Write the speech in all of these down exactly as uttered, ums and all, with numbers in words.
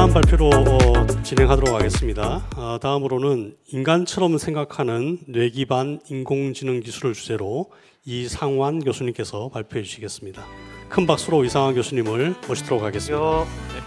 다음 발표로 어, 진행하도록 하겠습니다. 어, 다음으로는 인간처럼 생각하는 뇌 기반 인공지능 기술을 주제로 이상환 교수님께서 발표해 주시겠습니다. 큰 박수로 이상환 교수님을 모시도록 하겠습니다. 네.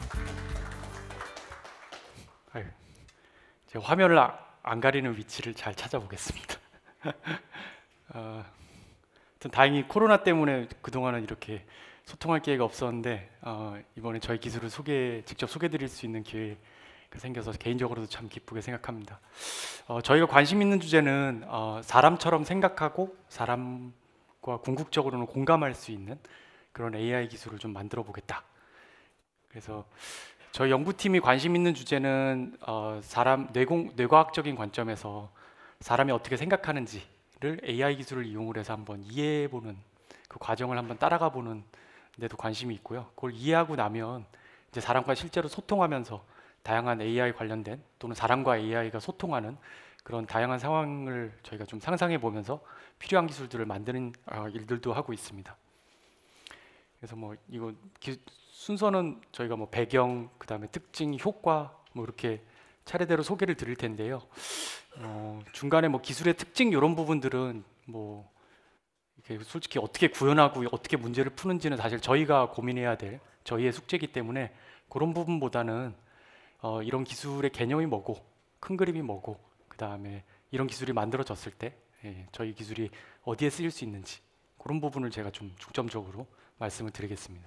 아유, 제 화면을 아, 안 가리는 위치를 잘 찾아보겠습니다. 어, 다행히 코로나 때문에 그동안은 이렇게 소통할 기회가 없었는데 어, 이번에 저희 기술을 소개, 직접 소개드릴 수 있는 기회가 생겨서 개인적으로도 참 기쁘게 생각합니다. 어, 저희가 관심 있는 주제는 어, 사람처럼 생각하고 사람과 궁극적으로는 공감할 수 있는 그런 에이아이 기술을 좀 만들어 보겠다. 그래서 저희 연구팀이 관심 있는 주제는 어, 사람 뇌공, 뇌과학적인 관점에서 사람이 어떻게 생각하는지를 에이아이 기술을 이용을 해서 한번 이해해보는 그 과정을 한번 따라가보는 데도 관심이 있고요. 그걸 이해하고 나면 이제 사람과 실제로 소통하면서 다양한 에이아이 관련된 또는 사람과 에이아이가 소통하는 그런 다양한 상황을 저희가 좀 상상해 보면서 필요한 기술들을 만드는 어, 일들도 하고 있습니다. 그래서 뭐 이거 기, 순서는 저희가 뭐 배경, 그 다음에 특징, 효과 뭐 이렇게 차례대로 소개를 드릴 텐데요. 어, 중간에 뭐 기술의 특징 이런 부분들은 뭐 이렇게 솔직히 어떻게 구현하고 어떻게 문제를 푸는지는 사실 저희가 고민해야 될 저희의 숙제이기 때문에 그런 부분보다는 어, 이런 기술의 개념이 뭐고 큰 그림이 뭐고 그 다음에 이런 기술이 만들어졌을 때 예, 저희 기술이 어디에 쓰일 수 있는지 그런 부분을 제가 좀 중점적으로 말씀을 드리겠습니다.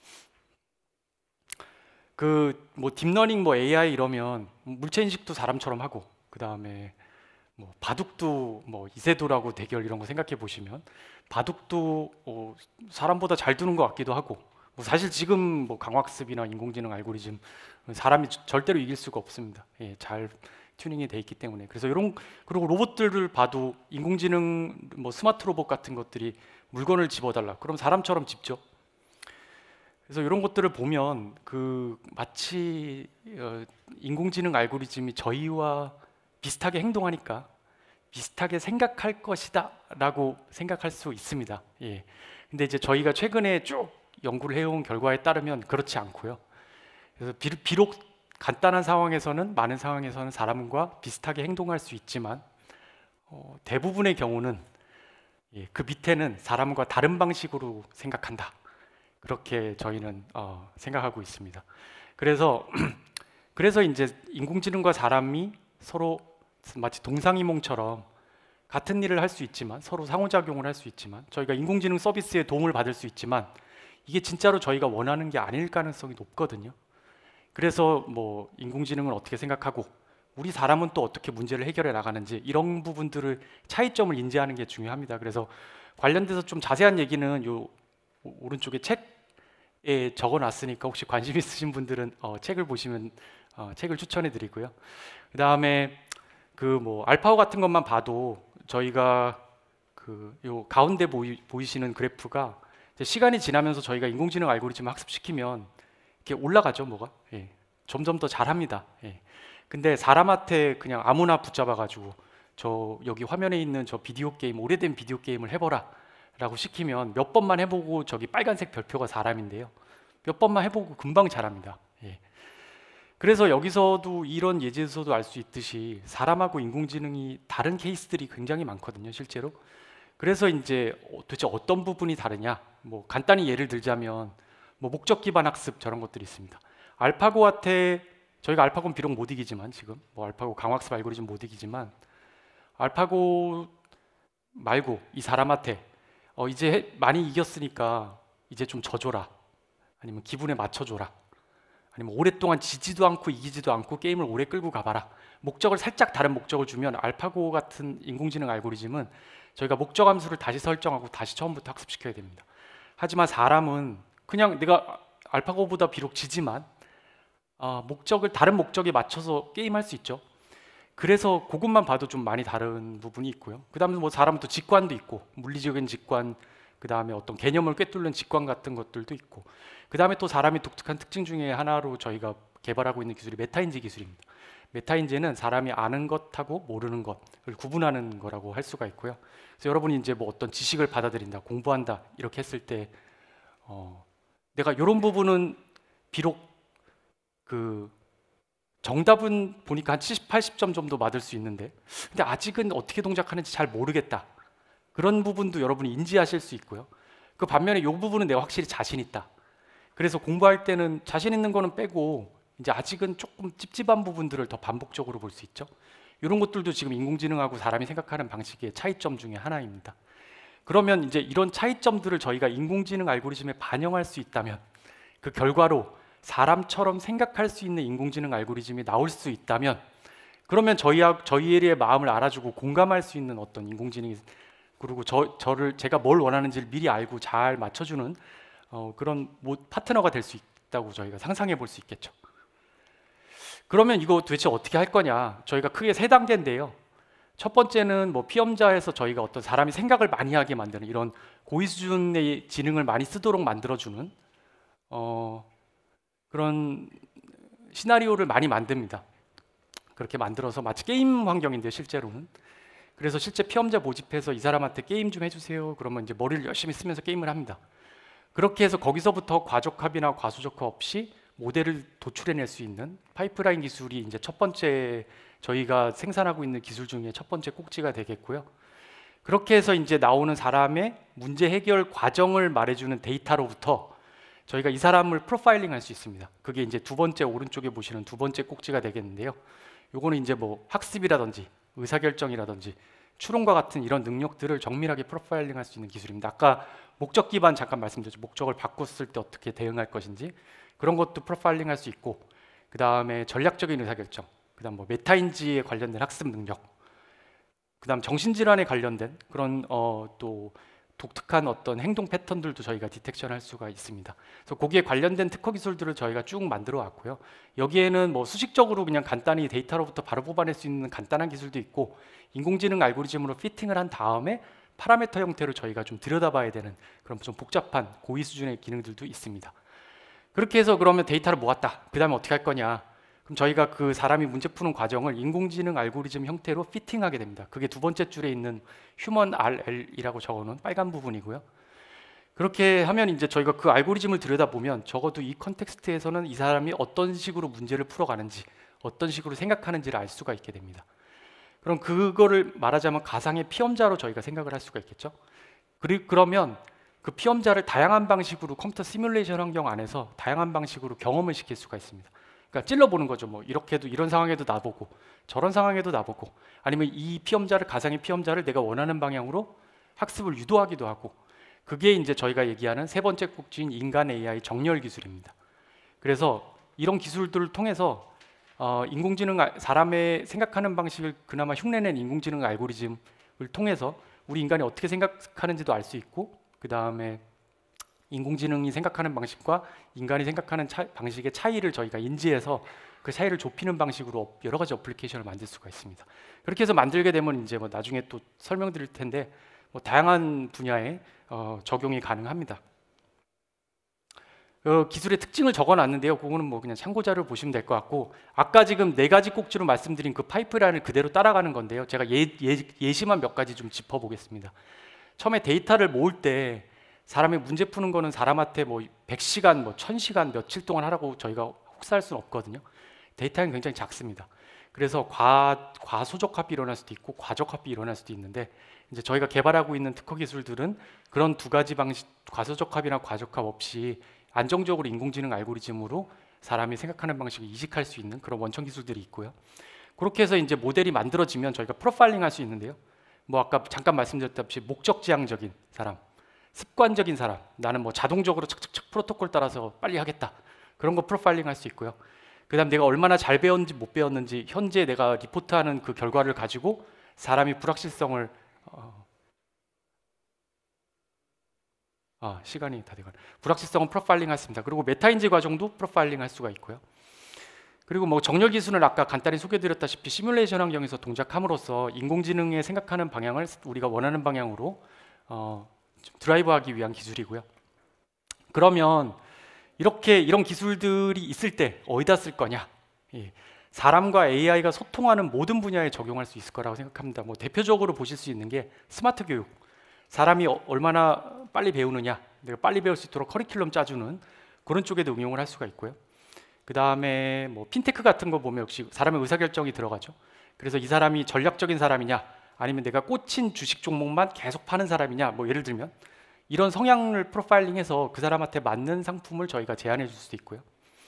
그 뭐 딥러닝, 뭐 에이아이 이러면 물체 인식도 사람처럼 하고 그 다음에 뭐 바둑도 뭐 이세돌하고 대결 이런 거 생각해 보시면 바둑도 어, 사람보다 잘 두는 것 같기도 하고 뭐 사실 지금 뭐 강학습이나 인공지능 알고리즘 사람이 절대로 이길 수가 없습니다. 예, 잘 튜닝이 돼 있기 때문에. 그래서 이런 그리고 로봇들을 봐도 인공지능 뭐 스마트 로봇 같은 것들이 물건을 집어달라 그럼 사람처럼 집죠. 그래서 이런 것들을 보면 그 마치 어, 인공지능 알고리즘이 저희와 비슷하게 행동하니까 비슷하게 생각할 것이다 라고 생각할 수 있습니다. 예. 근데 이제 저희가 최근에 쭉 연구를 해온 결과에 따르면 그렇지 않고요. 그래서 비, 비록 간단한 상황에서는 많은 상황에서는 사람과 비슷하게 행동할 수 있지만 어, 대부분의 경우는 예, 그 밑에는 사람과 다른 방식으로 생각한다. 그렇게 저희는 어, 생각하고 있습니다. 그래서 그래서 이제 인공지능과 사람이 서로 마치 동상이몽처럼 같은 일을 할 수 있지만 서로 상호작용을 할 수 있지만 저희가 인공지능 서비스에 도움을 받을 수 있지만 이게 진짜로 저희가 원하는 게 아닐 가능성이 높거든요. 그래서 뭐 인공지능은 어떻게 생각하고 우리 사람은 또 어떻게 문제를 해결해 나가는지 이런 부분들을 차이점을 인지하는 게 중요합니다. 그래서 관련돼서 좀 자세한 얘기는 요 오른쪽에 책에 적어놨으니까 혹시 관심 있으신 분들은 어, 책을 보시면 어, 책을 추천해 드리고요. 그 다음에 그 뭐 알파고 같은 것만 봐도 저희가 그 요 가운데 보이, 보이시는 그래프가 시간이 지나면서 저희가 인공지능 알고리즘을 학습시키면 이렇게 올라가죠, 뭐가. 예. 점점 더 잘합니다. 예. 근데 사람한테 그냥 아무나 붙잡아가지고 저 여기 화면에 있는 저 비디오 게임, 오래된 비디오 게임을 해보라 라고 시키면 몇 번만 해보고 저기 빨간색 별표가 사람인데요. 몇 번만 해보고 금방 잘합니다. 예. 그래서 여기서도 이런 예제에서도 알 수 있듯이 사람하고 인공지능이 다른 케이스들이 굉장히 많거든요, 실제로. 그래서 이제 도대체 어떤 부분이 다르냐? 뭐 간단히 예를 들자면 뭐 목적 기반 학습 저런 것들이 있습니다. 알파고한테 저희가 알파고는 비록 못 이기지만 지금 뭐 알파고 강학습 알고리즘 못 이기지만 알파고 말고 이 사람한테 어 이제 많이 이겼으니까 이제 좀 져줘라. 아니면 기분에 맞춰줘라. 아니면 오랫동안 지지도 않고 이기지도 않고 게임을 오래 끌고 가봐라. 목적을 살짝 다른 목적을 주면 알파고 같은 인공지능 알고리즘은 저희가 목적 함수를 다시 설정하고 다시 처음부터 학습시켜야 됩니다. 하지만 사람은 그냥 내가 알파고보다 비록 지지만 어, 목적을 다른 목적에 맞춰서 게임할 수 있죠. 그래서 그것만 봐도 좀 많이 다른 부분이 있고요. 그 다음에 뭐 사람은 또 직관도 있고 물리적인 직관, 그 다음에 어떤 개념을 꿰뚫는 직관 같은 것들도 있고 그 다음에 또 사람이 독특한 특징 중에 하나로 저희가 개발하고 있는 기술이 메타인지 기술입니다. 메타인지는 사람이 아는 것하고 모르는 것을 구분하는 거라고 할 수가 있고요. 그래서 여러분이 이제 뭐 어떤 지식을 받아들인다, 공부한다 이렇게 했을 때 어, 내가 이런 부분은 비록 그 정답은 보니까 한 칠십, 팔십 점 정도 맞을 수 있는데 근데 아직은 어떻게 동작하는지 잘 모르겠다. 그런 부분도 여러분이 인지하실 수 있고요. 그 반면에 이 부분은 내가 확실히 자신 있다. 그래서 공부할 때는 자신 있는 거는 빼고 이제 아직은 조금 찝찝한 부분들을 더 반복적으로 볼 수 있죠. 이런 것들도 지금 인공지능하고 사람이 생각하는 방식의 차이점 중에 하나입니다. 그러면 이제 이런 차이점들을 저희가 인공지능 알고리즘에 반영할 수 있다면 그 결과로 사람처럼 생각할 수 있는 인공지능 알고리즘이 나올 수 있다면 그러면 저희와 저희의 마음을 알아주고 공감할 수 있는 어떤 인공지능이 그리고 저, 저를 제가 뭘 원하는지를 미리 알고 잘 맞춰주는 어, 그런 뭐 파트너가 될 수 있다고 저희가 상상해 볼 수 있겠죠. 그러면 이거 도대체 어떻게 할 거냐? 저희가 크게 세 단계인데요. 첫 번째는 뭐 피험자에서 저희가 어떤 사람이 생각을 많이 하게 만드는 이런 고의 수준의 지능을 많이 쓰도록 만들어주는 어, 그런 시나리오를 많이 만듭니다. 그렇게 만들어서 마치 게임 환경인데 실제로는 그래서 실제 피험자 모집해서 이 사람한테 게임 좀 해주세요. 그러면 이제 머리를 열심히 쓰면서 게임을 합니다. 그렇게 해서 거기서부터 과적합이나 과소적합 없이 모델을 도출해낼 수 있는 파이프라인 기술이 이제 첫 번째 저희가 생산하고 있는 기술 중에 첫 번째 꼭지가 되겠고요. 그렇게 해서 이제 나오는 사람의 문제 해결 과정을 말해주는 데이터로부터 저희가 이 사람을 프로파일링할 수 있습니다. 그게 이제 두 번째 오른쪽에 보시는 두 번째 꼭지가 되겠는데요. 요거는 이제 뭐 학습이라든지 의사결정이라든지 추론과 같은 이런 능력들을 정밀하게 프로파일링할 수 있는 기술입니다. 아까 목적 기반 잠깐 말씀드렸죠. 목적을 바꿨을 때 어떻게 대응할 것인지 그런 것도 프로파일링할 수 있고 그 다음에 전략적인 의사결정, 그 다음 뭐 메타인지에 관련된 학습 능력, 그 다음 정신질환에 관련된 그런 어, 또 독특한 어떤 행동 패턴들도 저희가 디텍션할 수가 있습니다. 그래서 거기에 관련된 특허 기술들을 저희가 쭉 만들어 왔고요. 여기에는 뭐 수식적으로 그냥 간단히 데이터로부터 바로 뽑아낼 수 있는 간단한 기술도 있고 인공지능 알고리즘으로 피팅을 한 다음에 파라미터 형태로 저희가 좀 들여다봐야 되는 그런 좀 복잡한 고의 수준의 기능들도 있습니다. 그렇게 해서 그러면 데이터를 모았다. 그 다음에 어떻게 할 거냐? 그럼 저희가 그 사람이 문제 푸는 과정을 인공지능 알고리즘 형태로 피팅하게 됩니다. 그게 두 번째 줄에 있는 휴먼 알엘이라고 적어놓은 빨간 부분이고요. 그렇게 하면 이제 저희가 그 알고리즘을 들여다보면 적어도 이 컨텍스트에서는 이 사람이 어떤 식으로 문제를 풀어가는지 어떤 식으로 생각하는지를 알 수가 있게 됩니다. 그럼 그거를 말하자면 가상의 피험자로 저희가 생각을 할 수가 있겠죠. 그리, 그러면 그 피험자를 다양한 방식으로 컴퓨터 시뮬레이션 환경 안에서 다양한 방식으로 경험을 시킬 수가 있습니다. 그러니까 찔러보는 거죠. 뭐 이렇게도 이런 상황에도 나보고 저런 상황에도 나보고 아니면 이 피험자를 가상의 피험자를 내가 원하는 방향으로 학습을 유도하기도 하고 그게 이제 저희가 얘기하는 세 번째 꼭지인 인간 에이아이 정렬 기술입니다. 그래서 이런 기술들을 통해서 어, 인공지능 사람의 생각하는 방식을 그나마 흉내낸 인공지능 알고리즘을 통해서 우리 인간이 어떻게 생각하는지도 알 수 있고 그 다음에 인공지능이 생각하는 방식과 인간이 생각하는 차, 방식의 차이를 저희가 인지해서 그 차이를 좁히는 방식으로 여러 가지 어플리케이션을 만들 수가 있습니다. 그렇게 해서 만들게 되면 이제 뭐 나중에 또 설명드릴 텐데 뭐 다양한 분야에 어, 적용이 가능합니다. 어, 기술의 특징을 적어놨는데요. 그거는 뭐 그냥 참고자료를 보시면 될 것 같고 아까 지금 네 가지 꼭지로 말씀드린 그 파이프라인을 그대로 따라가는 건데요. 제가 예, 예, 예시만 몇 가지 좀 짚어보겠습니다. 처음에 데이터를 모을 때 사람이 문제 푸는 거는 사람한테 뭐 백 시간, 뭐 천 시간, 며칠 동안 하라고 저희가 혹사할 수는 없거든요. 데이터는 굉장히 작습니다. 그래서 과, 과소적합이 일어날 수도 있고 과적합이 일어날 수도 있는데 이제 저희가 개발하고 있는 특허 기술들은 그런 두 가지 방식, 과소적합이나 과적합 없이 안정적으로 인공지능 알고리즘으로 사람이 생각하는 방식을 이식할 수 있는 그런 원천 기술들이 있고요. 그렇게 해서 이제 모델이 만들어지면 저희가 프로파일링 할 수 있는데요. 뭐 아까 잠깐 말씀드렸다시피 목적지향적인 사람, 습관적인 사람, 나는 뭐 자동적으로 착착착 프로토콜 따라서 빨리 하겠다. 그런 거 프로파일링 할 수 있고요. 그 다음 내가 얼마나 잘 배웠는지 못 배웠는지 현재 내가 리포트하는 그 결과를 가지고 사람이 불확실성을 어... 아 시간이 다 돼가네. 불확실성은 프로파일링 할 수 있습니다. 그리고 메타인지 과정도 프로파일링 할 수가 있고요. 그리고 뭐 정렬 기술은 아까 간단히 소개드렸다시피 시뮬레이션 환경에서 동작함으로써 인공지능의 생각하는 방향을 우리가 원하는 방향으로 어, 드라이브하기 위한 기술이고요. 그러면 이렇게 이런 기술들이 있을 때 어디다 쓸 거냐? 예. 사람과 에이아이가 소통하는 모든 분야에 적용할 수 있을 거라고 생각합니다. 뭐 대표적으로 보실 수 있는 게 스마트 교육. 사람이 어, 얼마나 빨리 배우느냐, 내가 빨리 배울 수 있도록 커리큘럼 짜주는 그런 쪽에도 응용을 할 수가 있고요. 그 다음에 뭐 핀테크 같은 거 보면 역시 사람의 의사결정이 들어가죠. 그래서 이 사람이 전략적인 사람이냐, 아니면 내가 꽂힌 주식 종목만 계속 파는 사람이냐, 뭐 예를 들면 이런 성향을 프로파일링해서 그 사람한테 맞는 상품을 저희가 제안해 줄 수도 있고요.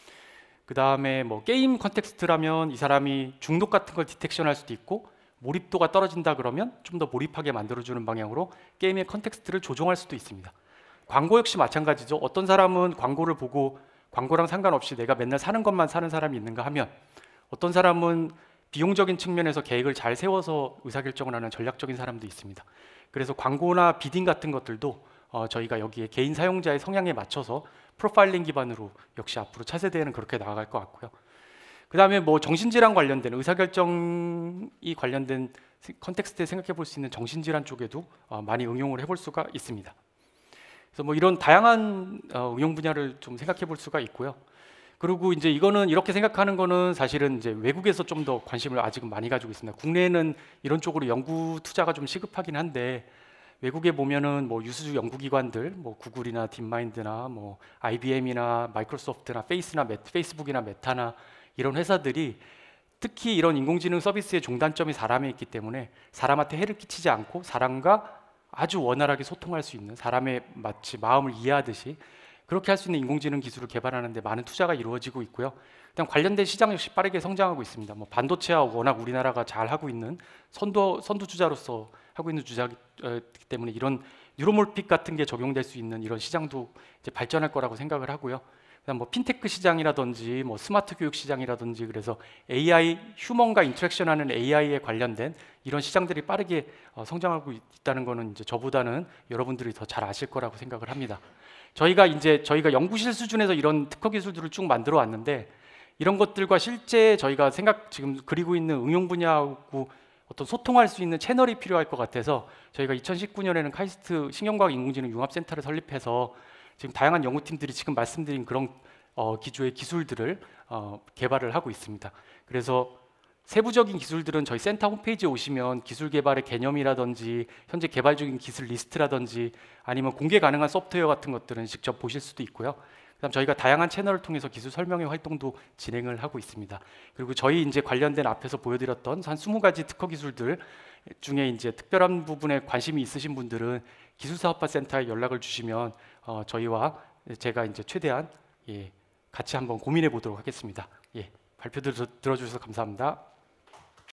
그 다음에 뭐 게임 컨텍스트라면 이 사람이 중독 같은 걸 디텍션할 수도 있고, 몰입도가 떨어진다 그러면 좀 더 몰입하게 만들어주는 방향으로 게임의 컨텍스트를 조정할 수도 있습니다. 광고 역시 마찬가지죠. 어떤 사람은 광고를 보고 광고랑 상관없이 내가 맨날 사는 것만 사는 사람이 있는가 하면, 어떤 사람은 비용적인 측면에서 계획을 잘 세워서 의사결정을 하는 전략적인 사람도 있습니다. 그래서 광고나 비딩 같은 것들도 어, 저희가 여기에 개인 사용자의 성향에 맞춰서 프로파일링 기반으로 역시 앞으로 차세대에는 그렇게 나아갈 것 같고요. 그 다음에 뭐 정신질환 관련된, 의사결정이 관련된 컨텍스트에 생각해 볼 수 있는 정신질환 쪽에도 어, 많이 응용을 해볼 수가 있습니다. 그래서 뭐 이런 다양한 어, 응용 분야를 좀 생각해 볼 수가 있고요. 그리고 이제 이거는 이렇게 생각하는 거는 사실은 이제 외국에서 좀 더 관심을 아직은 많이 가지고 있습니다. 국내에는 이런 쪽으로 연구 투자가 좀 시급하긴 한데, 외국에 보면은 뭐 유수 연구기관들, 뭐 구글이나 딥마인드나 뭐 아이비엠이나 마이크로소프트나 페이스나 메, 페이스북이나 메타나 이런 회사들이 특히 이런 인공지능 서비스의 종단점이 사람에 있기 때문에 사람한테 해를 끼치지 않고 사람과 아주 원활하게 소통할 수 있는, 사람의 마치 마음을 이해하듯이 그렇게 할 수 있는 인공지능 기술을 개발하는 데 많은 투자가 이루어지고 있고요. 일단 관련된 시장 역시 빠르게 성장하고 있습니다. 뭐 반도체와 워낙 우리나라가 잘 하고 있는 선도 선두 주자로서 하고 있는 주자이기 때문에 이런 뉴로몰픽 같은 게 적용될 수 있는 이런 시장도 이제 발전할 거라고 생각을 하고요. 그다음 뭐 핀테크 시장이라든지 뭐 스마트 교육 시장이라든지, 그래서 에이아이, 휴먼과 인터랙션하는 에이아이에 관련된 이런 시장들이 빠르게 어, 성장하고 있다는 거는 이제 저보다는 여러분들이 더 잘 아실 거라고 생각을 합니다. 저희가 이제 저희가 연구실 수준에서 이런 특허 기술들을 쭉 만들어 왔는데, 이런 것들과 실제 저희가 생각 지금 그리고 있는 응용 분야하고 어떤 소통할 수 있는 채널이 필요할 것 같아서 저희가 이천십구 년에는 카이스트 신경과학 인공지능 융합센터를 설립해서 지금 다양한 연구팀들이 지금 말씀드린 그런 어, 기조의 기술들을 어, 개발을 하고 있습니다. 그래서 세부적인 기술들은 저희 센터 홈페이지에 오시면 기술 개발의 개념이라든지 현재 개발 중인 기술 리스트라든지 아니면 공개 가능한 소프트웨어 같은 것들은 직접 보실 수도 있고요. 그다음 저희가 다양한 채널을 통해서 기술 설명회 활동도 진행을 하고 있습니다. 그리고 저희 이제 관련된 앞에서 보여드렸던 한 스무 가지 특허 기술들 중에 이제 특별한 부분에 관심이 있으신 분들은 기술사업화 센터에 연락을 주시면 어, 저희와 제가 이제 최대한 예, 같이 한번 고민해 보도록 하겠습니다. 예, 발표 들, 들어주셔서 감사합니다.